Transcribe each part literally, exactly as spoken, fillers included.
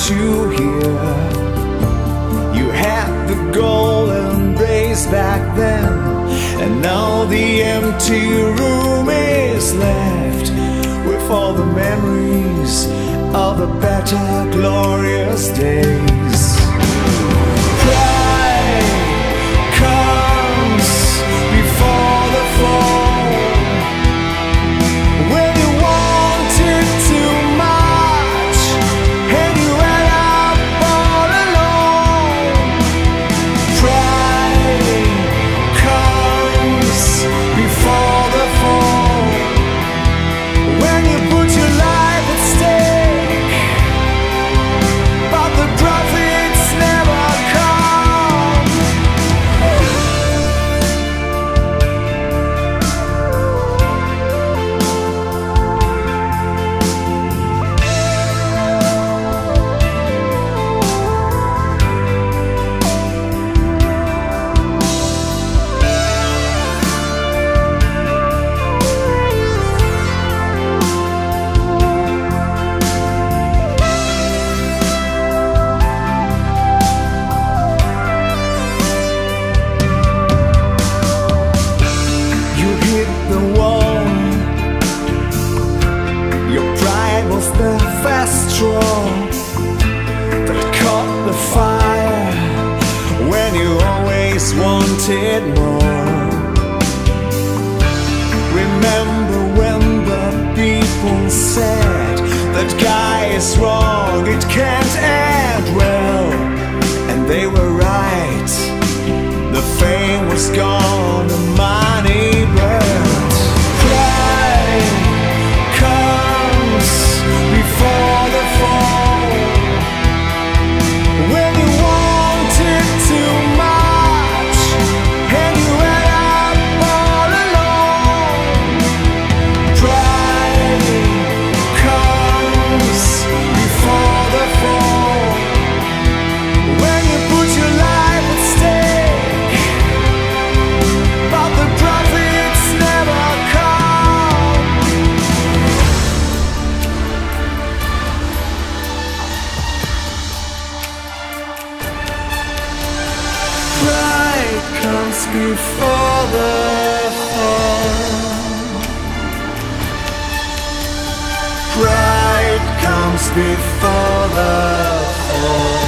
you here. You had the golden days back then, and now the empty room is left with all the memories of the better, glorious days. Pride comes before the fall. When you wanted too much and you end up all alone. Pride comes before the fall. When you put your life at stake, but the profits never come. You hit the wall. Your pride was the fast straw that caught the fire when you always wanted more. Remember when the people said that guy is wrong, it can't end well, and they were right. The fame was gone, the money burned. Pride comes before the fall. When you wanted too much and you end up all alone. Pride comes before the fall. When you put your life at stake, but the profits never come. Pride comes before the fall. Pride comes before the fall.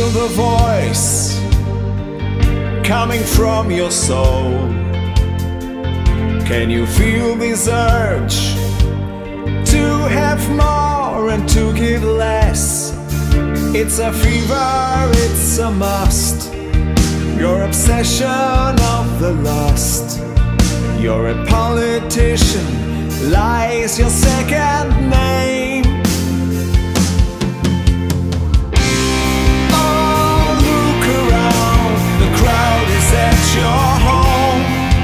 the voice coming from your soul? Can you feel this urge to have more and to give less? It's a fever, it's a must. Your obsession of the lost. You're a politician, lies your second name. Oh, look around, the crowd is at your home.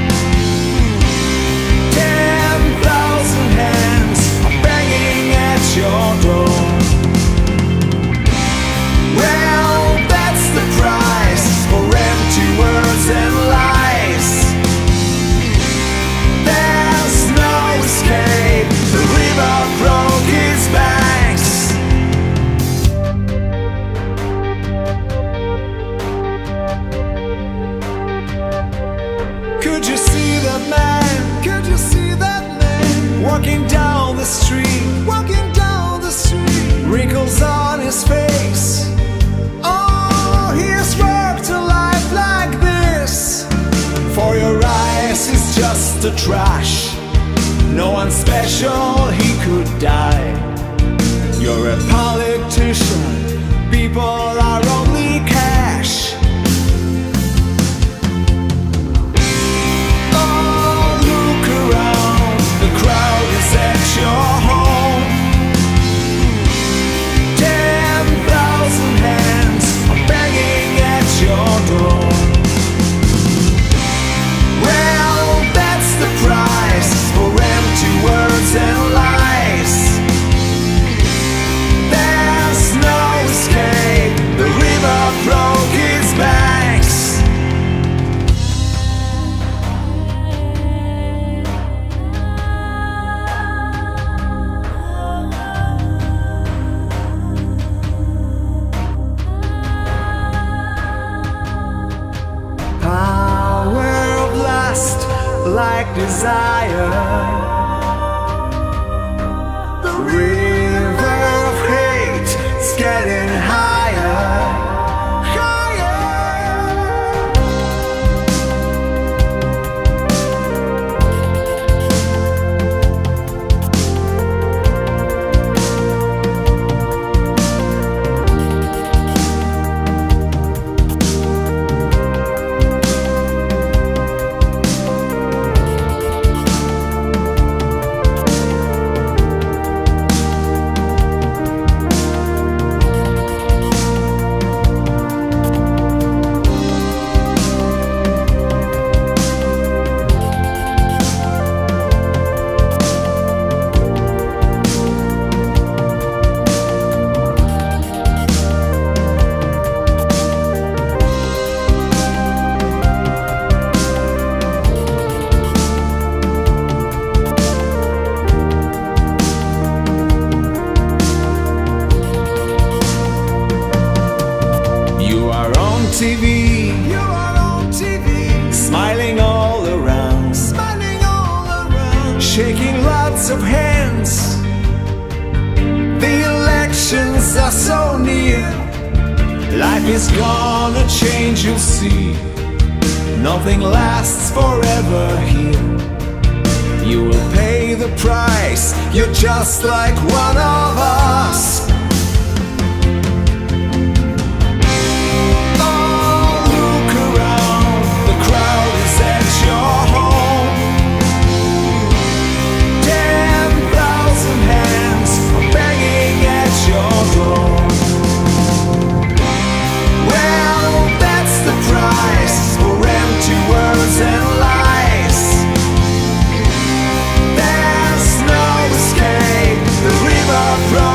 Ten thousand hands are banging at your door. Well, that's the price for empty words and lies. There's no escape, the river broke its banks. Could you see that man? Could you see that man? Walking down the street, walking down the street, wrinkles on his face. Oh, he has worked a life like this. For your eyes, he's just a trash. No one special, he could die. You're a politician, people are only cash. Oh, look around, the crowd is at your home. Ten thousand hands are banging at your door. Well, that's the price for empty words and lies. There's no escape, the river broke its banks. Power of lust, like desire. The river of hate is getting higher, higher. T V, you are on T V, smiling all around, smiling all around, shaking lots of hands. The elections are so near. Life is gonna change, you'll see. Nothing lasts forever here. You will pay the price. You're just like one of us. From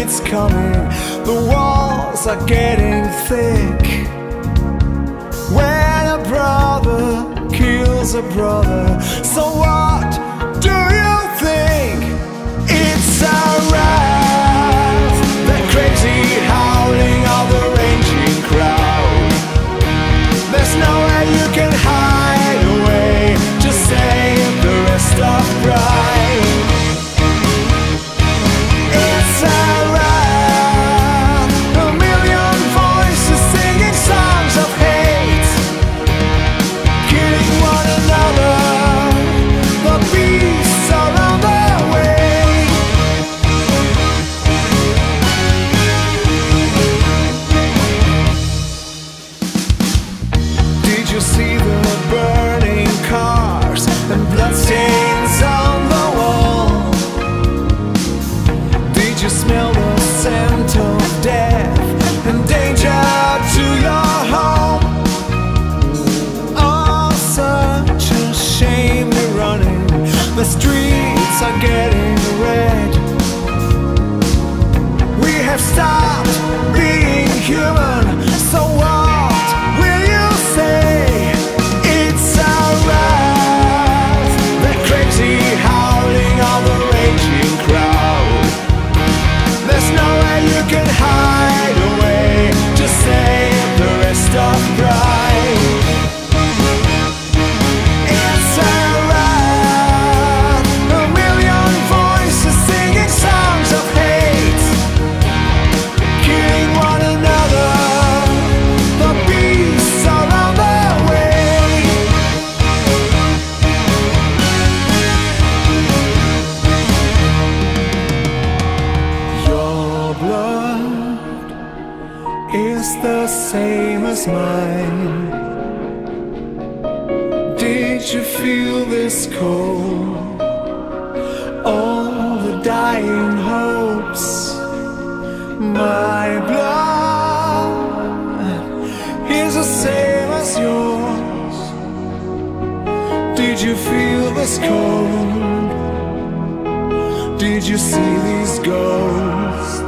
it's coming. The walls are getting thick. When a brother kills a brother, so what do you think? It's a wrath, the crazy howling of the raging crowd. There's nowhere you can hide away, just save the rest of pride. It's a wrath, a million voices singing songs of hate, killing one another. The beasts are on their way. Did you see the burning cars and bloodstains on the wall? Did you smell the scent of death and danger to your home? Oh, such a shame we're running. The streets are getting red. We have stopped being human, so what will you say? It's a wrath, the crazy howling of the raging crowd. There's nowhere you can hide away, just save the rest of pride. It's a wrath, a million voices singing songs of hate, killing one another. The beasts are on their way. Your blood is the same as mine. Did you feel this cold? All the dying hopes. My blood is the same as yours. Did you feel this cold? Did you see these ghosts?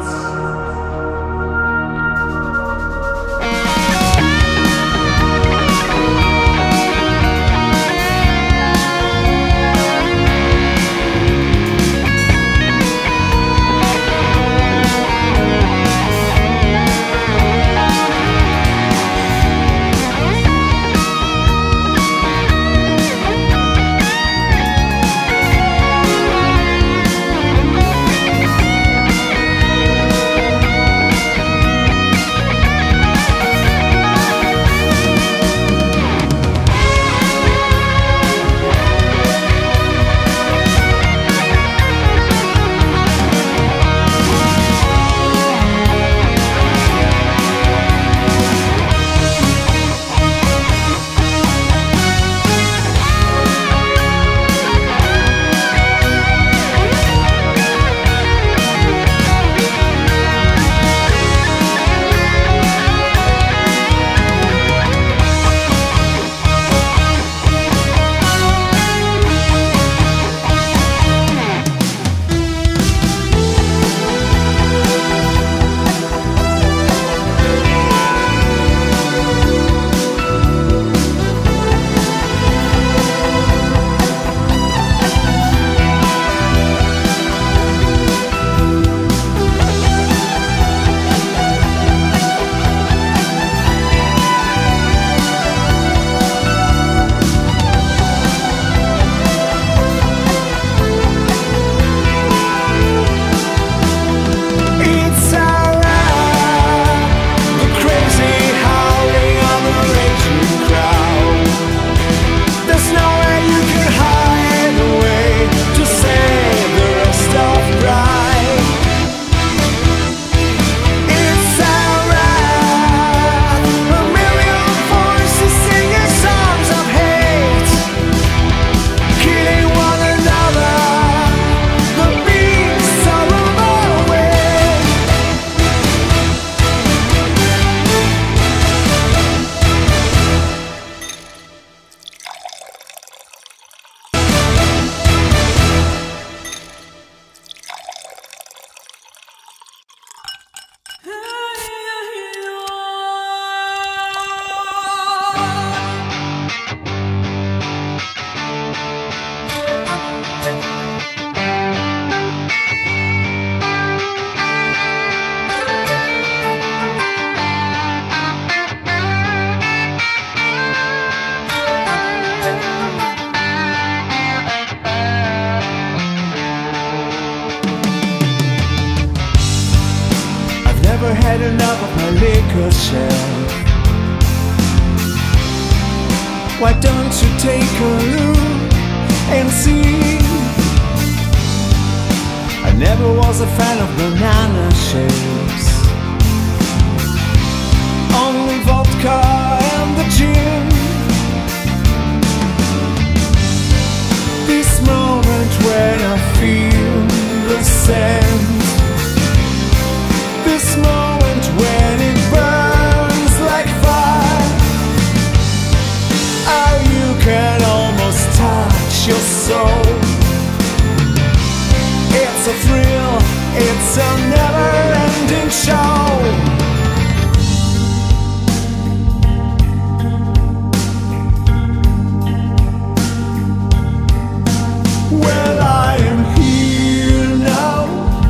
never had enough of my liquor shelf. Why don't you take a look and see? I never was a fan of banana shakes, only vodka and the gin. This moment when I feel the scent, this moment when it burns like fire, how you can almost touch your soul. It's a thrill, it's a never-ending show. Well, I am here now.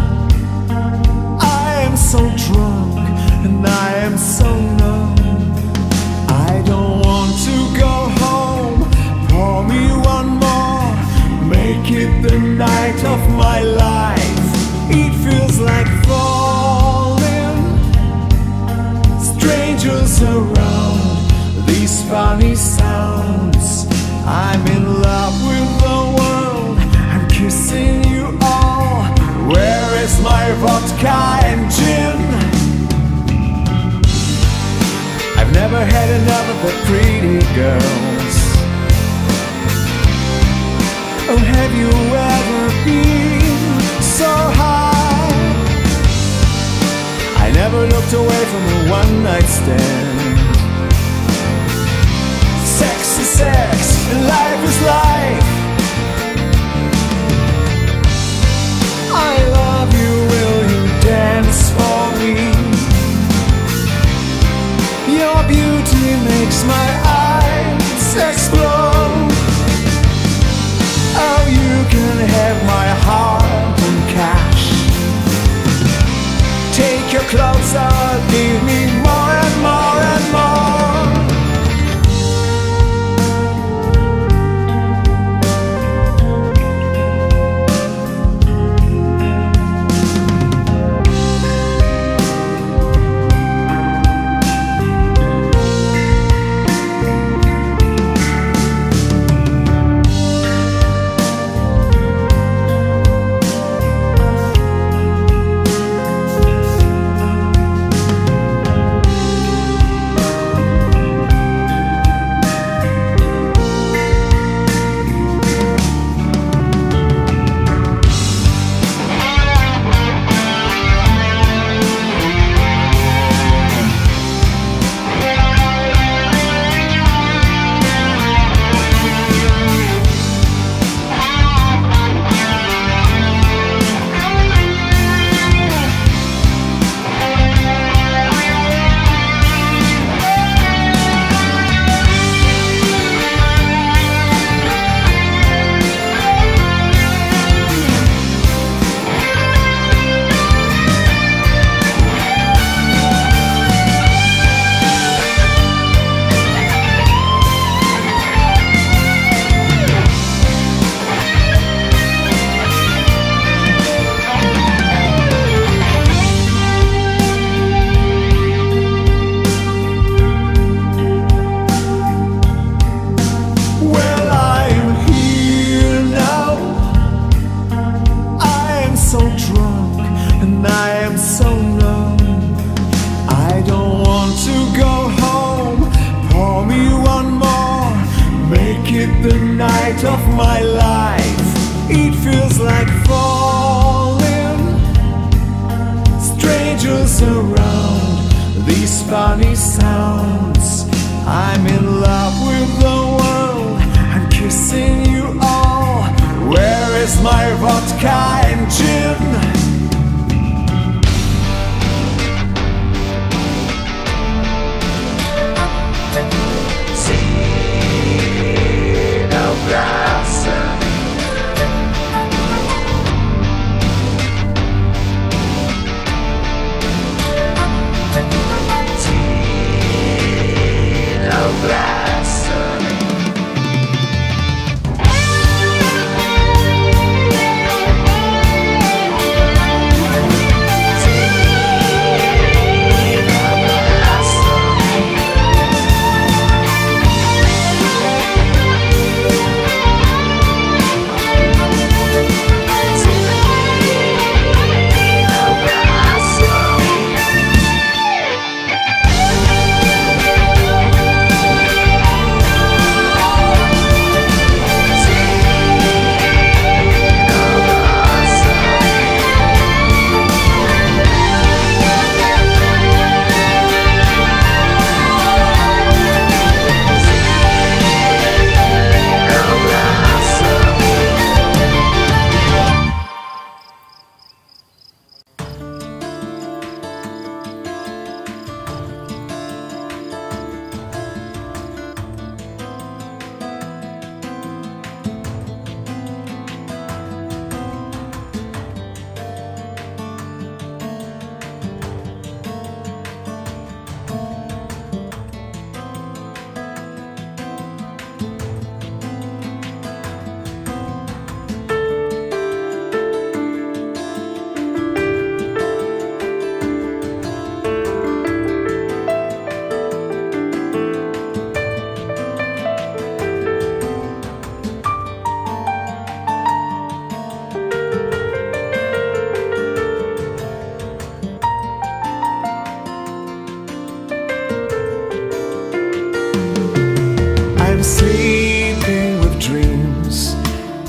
I am so drunk and I am so numb. I don't want to go home. Pour me one more, make it the night of my life. It feels like falling, strangers around, these funny sounds. I'm in love with the world, I'm kissing you all. Where is my vodka and gin? I've never had enough of the pretty girls. Oh, have you ever been so high? I never looked away from a one-night stand. Sex is sex, and life is life. I love you, will you dance for me? Your beauty makes my eyes explode. Oh, you can have my heart in cash. Take your clothes off, give me more and more and more. The night of my life, it feels like falling, strangers around, these funny sounds. I'm in love with the world, I'm kissing you all. Where is my vodka and gin? Blasphemy.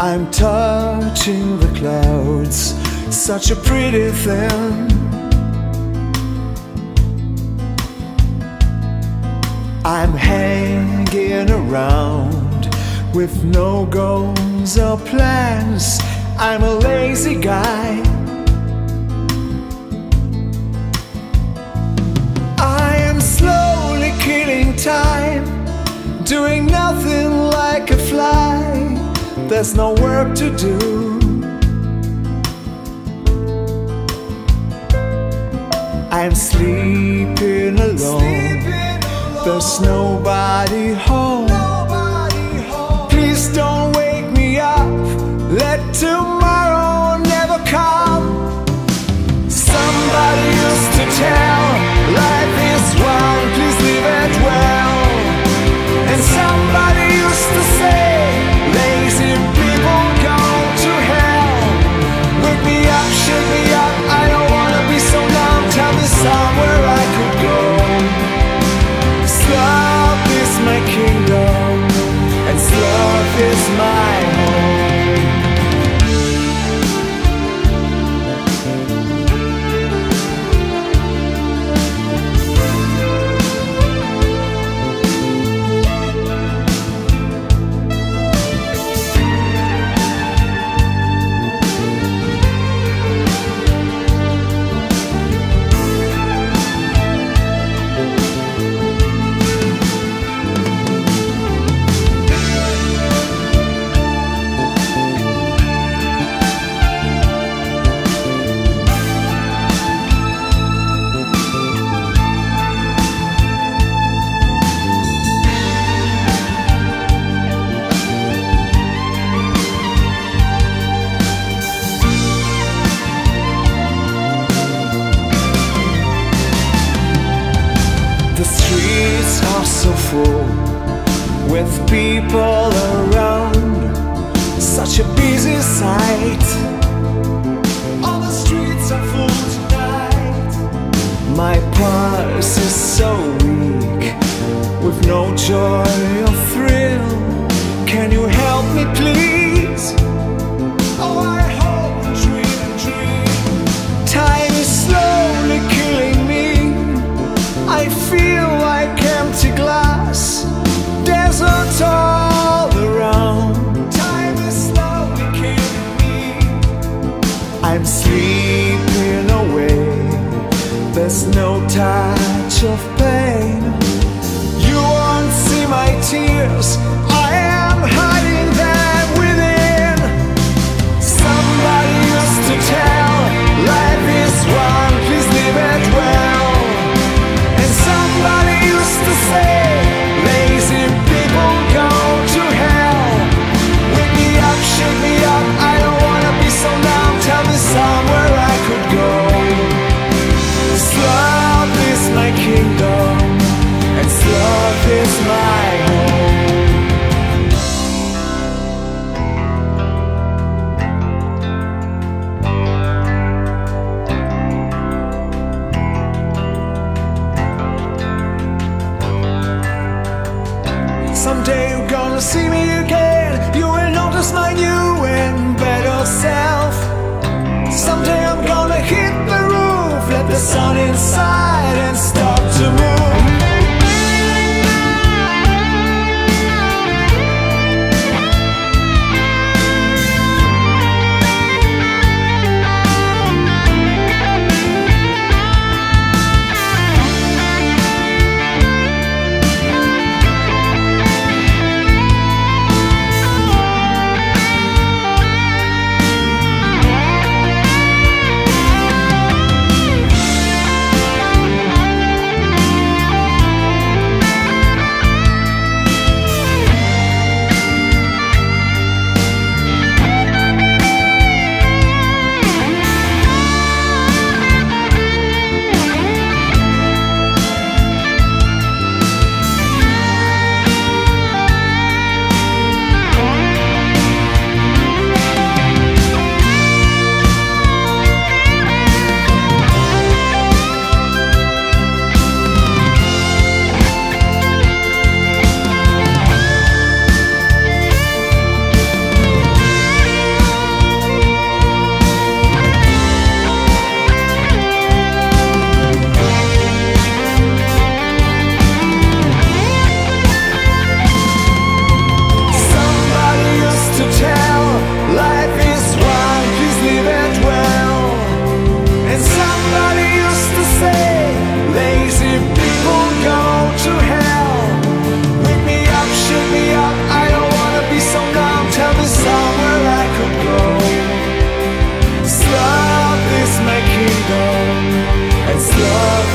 I'm touching the clouds, such a pretty thing. I'm hanging around with no goals or plans. I'm a lazy guy. I am slowly killing time, doing nothing like a fly. There's no work to do. I'm sleeping alone. There's nobody home. Please don't wake me up. Let tomorrow never come. Somebody used to tell life is one, please live it well. And somebody used to say lazy people go to hell. Wake me up, shake me up, I don't wanna be so numb. Tell me somewhere I could go. Love is my kingdom, and love is my home. The streets are so full with people around, such a busy sight. All the streets are full tonight. My pulse is so weak, with no joy or thrill. Can you help me please? Oh, I hope and dream and dream. Time is slowly killing me. I feel like empty glass, desert all around. Time is slowly killing me. I'm sleeping away. There's no touch of pain. You won't see my tears, I am hiding them within. Somebody used to tell life is one, please live it well. Somebody used to say lazy people go to hell. Wake me up, shake me up, I don't wanna be so numb. Tell me somewhere I could go. Love is my kingdom, and love is my home. Someday you're gonna see me again. You will notice my new and better self. Someday I'm gonna hit the roof, let the sun inside and start to move.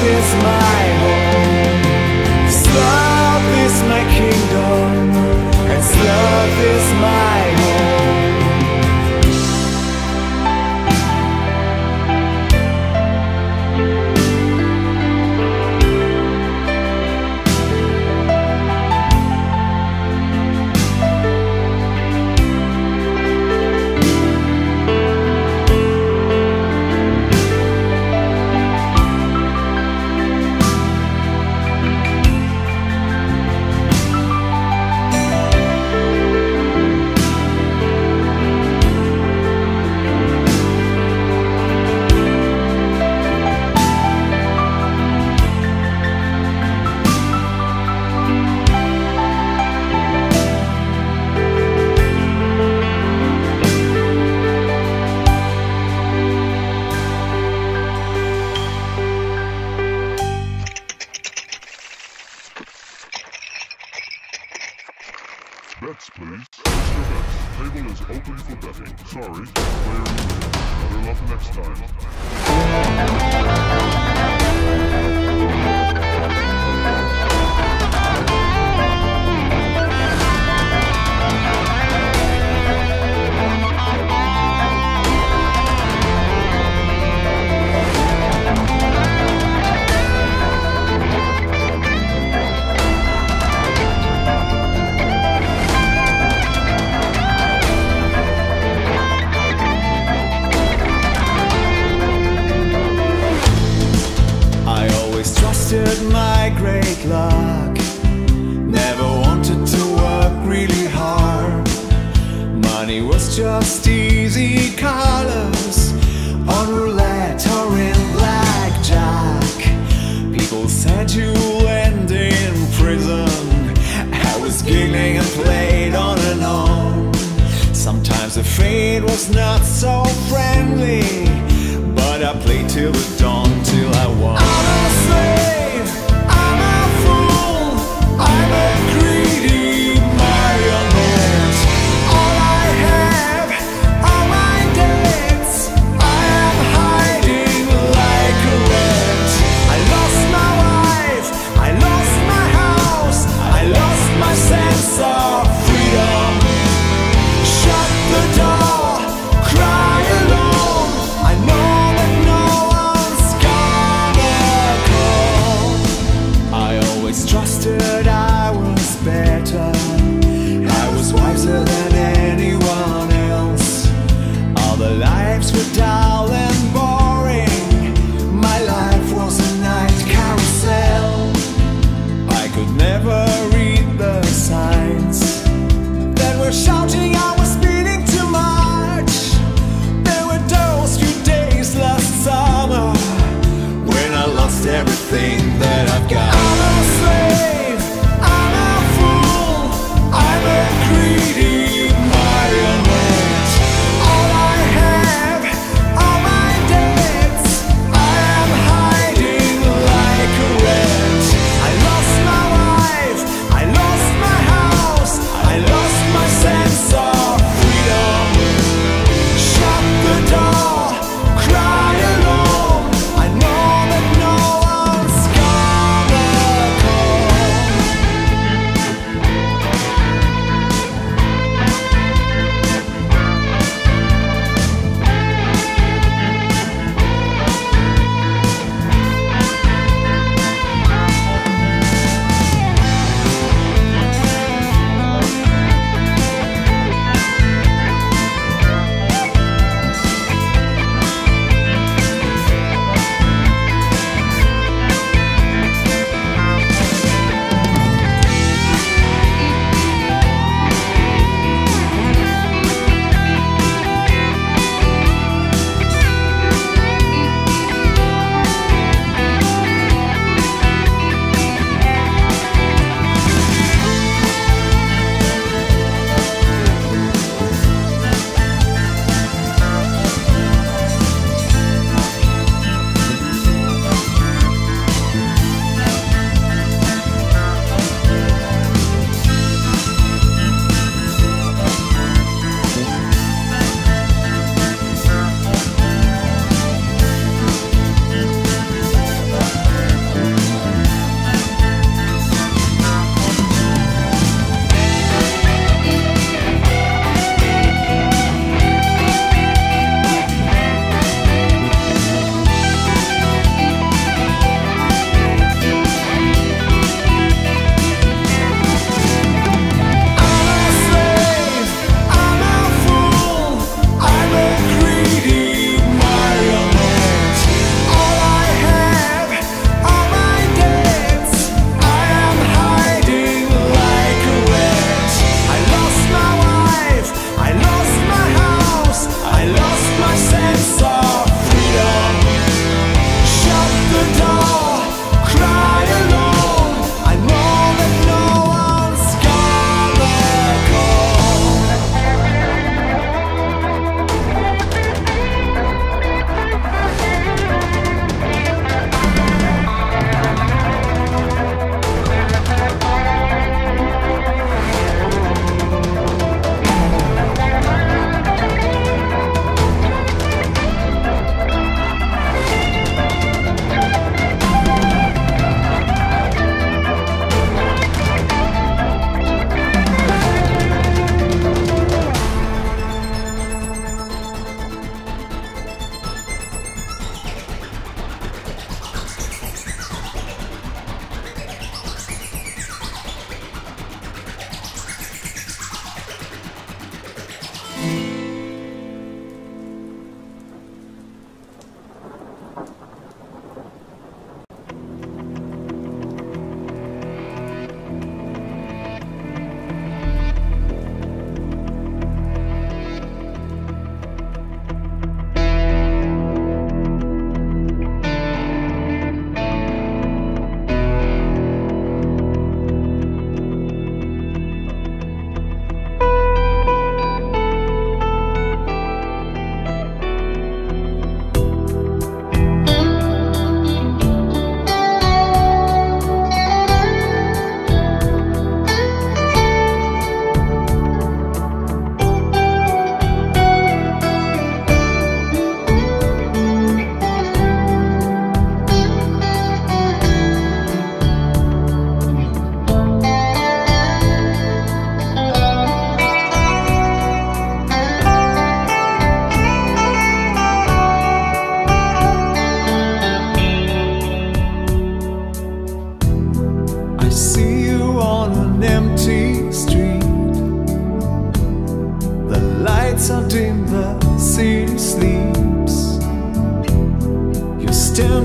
is my home. This love is my kingdom, and this love is my home. Bets, please. Mister Bets, table is open for betting. Sorry, player you win. Better luck next time. My great luck, never wanted to work really hard. Money was just easy colors on roulette or in blackjack. People said you end in prison. I was giggling and played on and on. Sometimes the fate was not so friendly, but I played till the dawn, till I won. I'm a slave, I'm a fool, I'm a greedy marionette. All I have are my debts, I am hiding like a rat. I lost my wife, I lost my house, I lost my sense of freedom. Shut the door, cry alone, I know that no one's gonna call. I always trusted I was better, I was wiser than anyone else. All the lives were dull and boring, my life was a night carousel. I could never read the signs that were shouting I was speeding too much. There were those few days last summer when I lost everything that I've got. I'm a slave, I'm a fool, I'm a greedy marionette. All I have are my debts, I am hiding like a rat. I lost my wife, I lost my house, I lost my sense of freedom. Shut the door, cry alone, I know that no one's gonna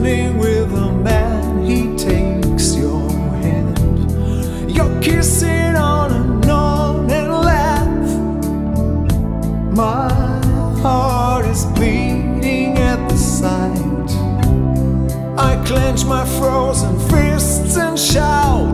sitting with a man, he takes your hand. You're kissing on and on and laugh. My heart is bleeding at the sight. I clench my frozen fists and shout.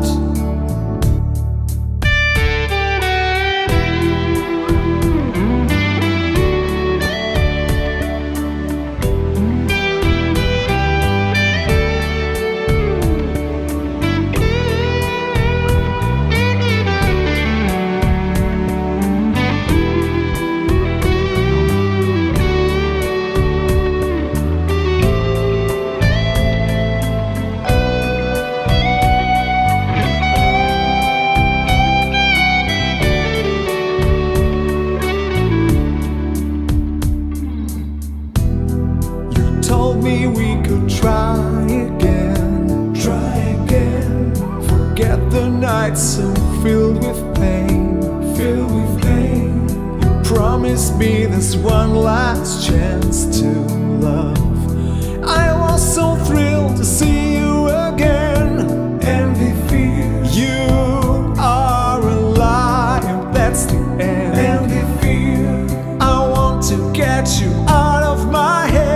Told me we could try again, try again. Forget the nights so filled with pain, filled with pain. You promised me this one last chance to love. I was so thrilled to see you again. Envy, fear, you are a liar, that's the end. Envy, fear, I want to get you out of my head.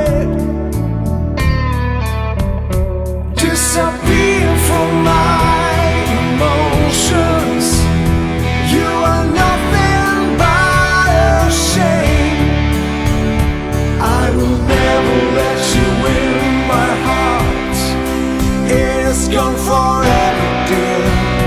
Disappear from my emotions. You are nothing but a shame. I will never let you in my heart. It is gone forever, dear.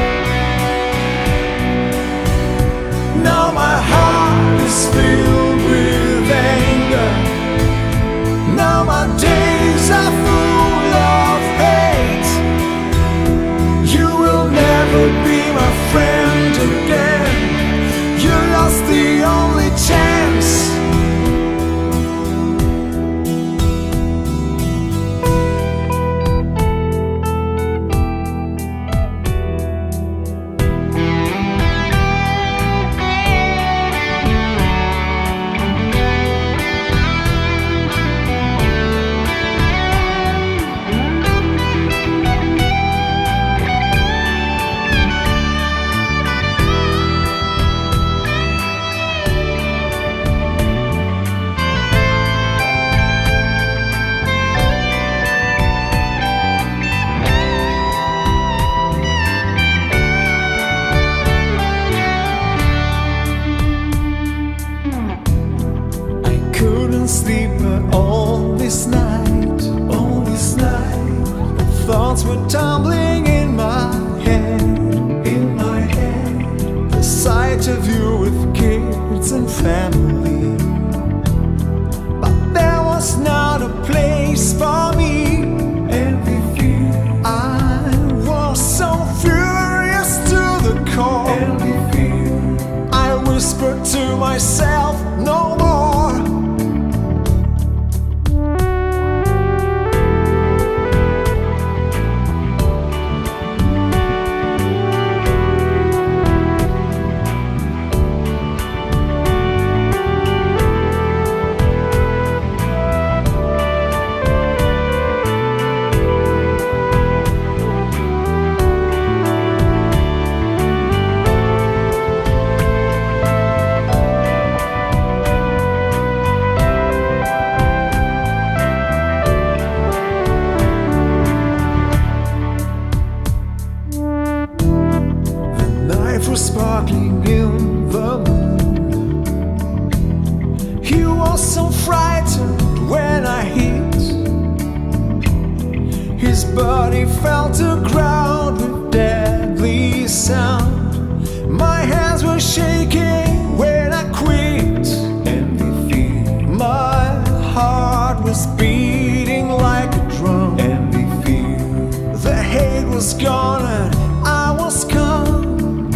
Now my heart is filled with anger. Now my days are full of hate. You will never be my friend again. You lost the only chance. Sleep all this night, all this night. The thoughts were tumbling in my head, in my head. The sight of you with kids and family. But there was not a place for me. Envy, fear, I was so furious to the core. Envy, fear, I whispered to myself, no more. Was sparkling in the moon. He was so frightened when I hit. His body fell to ground with deadly sound. My hands were shaking when I quit. Envy, fear, my heart was beating like a drum. Envy, fear, the hate was gone and I was calm.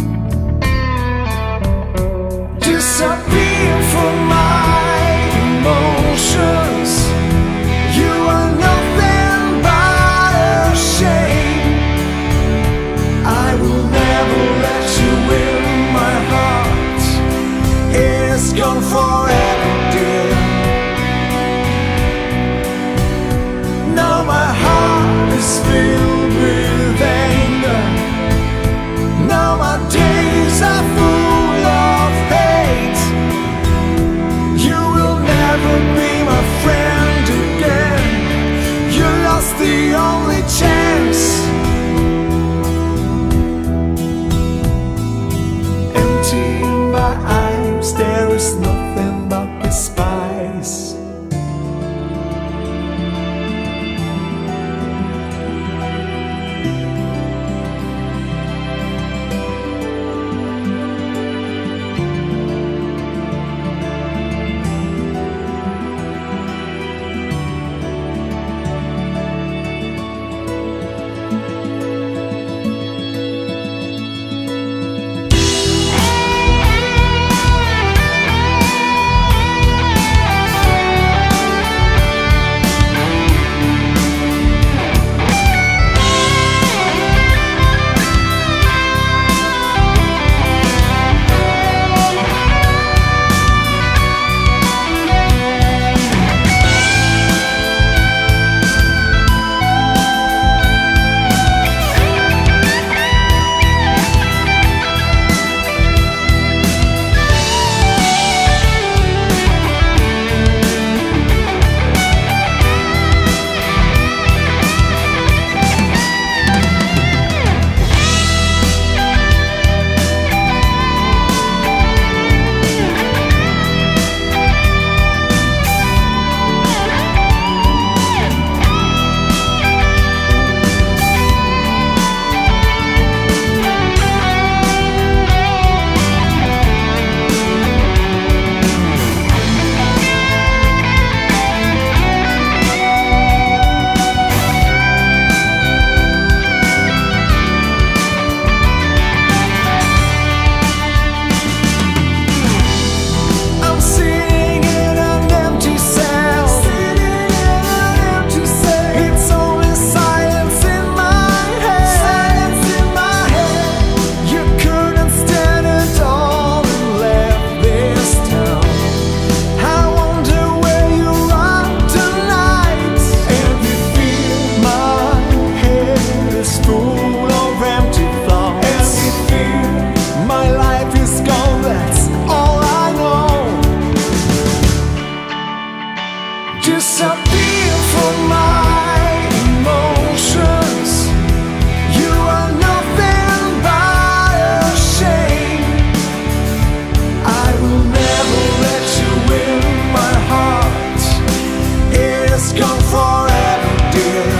Disappear from my emotions. You are nothing but a shame. I will never let you in my heart. the only chance. Empty in my eyes, there is nothing but despise. Disappear from my emotions. You are nothing but a shame. I will never let you in my heart. It is gone forever, dear.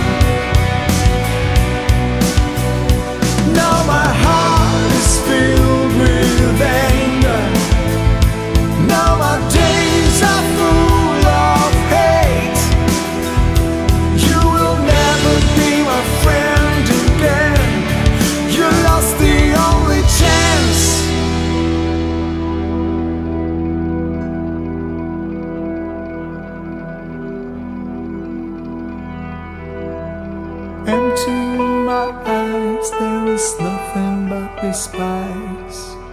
Now my heart is filled with anger. Now my days are full of hate. You will never be my friend again. You lost the only chance. Empty in my eyes, there is nothing but despise.